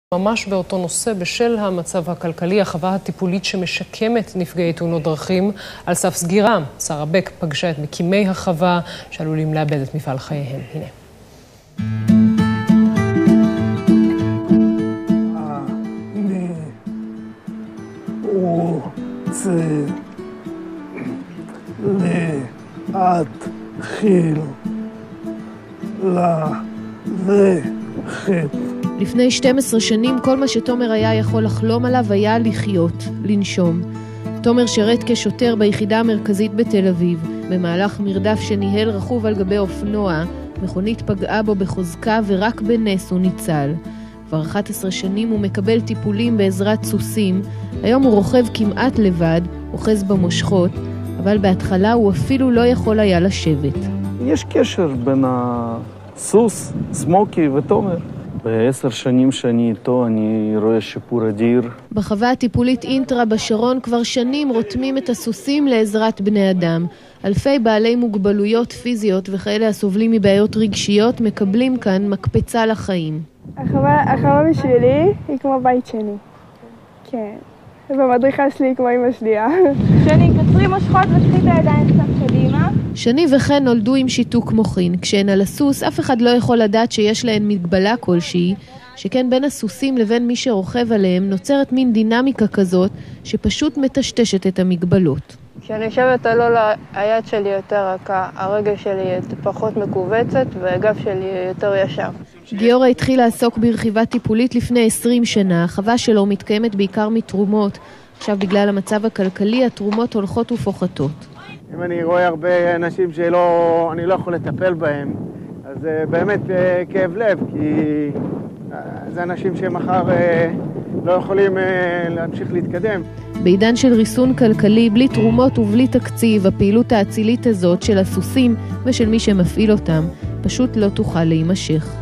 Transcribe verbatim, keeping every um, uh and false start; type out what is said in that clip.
ממש באותו נושא, בשל המצב הכלכלי, החווה הטיפולית שמשקמת נפגעי תאונות דרכים על סף סגירה. שרה בק פגשה את מקימי החווה שעלולים לאבד את מפעל חייהם. הנה. אני רוצה להתחיל ללכת. לפני שתים עשרה שנים כל מה שתומר היה יכול לחלום עליו היה לחיות, לנשום. תומר שרת כשוטר ביחידה המרכזית בתל אביב. במהלך מרדף שניהל רכוב על גבי אופנוע, מכונית פגעה בו בחוזקה ורק בנס הוא ניצל. כבר אחת עשרה שנים הוא מקבל טיפולים בעזרת סוסים. היום הוא רוכב כמעט לבד, אוחז במושכות, אבל בהתחלה הוא אפילו לא יכול היה לשבת. יש קשר בין הסוס, סמוקי ותומר. בעשר שנים שאני איתו אני רואה שיפור אדיר. בחווה הטיפולית אינטרה בשרון כבר שנים רותמים את הסוסים לעזרת בני אדם. אלפי בעלי מוגבלויות פיזיות וכאלה הסובלים מבעיות רגשיות מקבלים כאן מקפצה לחיים. החווה, החווה בשבילי היא כמו בית שני. כן. ובמדריכה שלי כמו אמא שלי. שני, קצרי מושכות וקחי את הידיים קצת קדימה. שני וכן נולדו עם שיתוק מוחין. כשהן על הסוס, אף אחד לא יכול לדעת שיש להן מגבלה כלשהי, שכן בין הסוסים לבין מי שרוכב עליהם נוצרת מין דינמיקה כזאת שפשוט מטשטשת את המגבלות. כשאני יושבת על עול, היד שלי יותר רכה, הרגל שלי פחות מקובצת והגב שלי יותר ישר. גיורא התחיל לעסוק ברכיבה טיפולית לפני עשרים שנה. החווה שלו מתקיימת בעיקר מתרומות. עכשיו בגלל המצב הכלכלי התרומות הולכות ופוחתות. אם אני רואה הרבה אנשים שלא, אני לא יכול לטפל בהם, אז באמת כאב לב, כי זה אנשים שמחר לא יכולים להמשיך להתקדם. בעידן של ריסון כלכלי, בלי תרומות ובלי תקציב, הפעילות האצילית הזאת של הסוסים ושל מי שמפעיל אותם פשוט לא תוכל להימשך.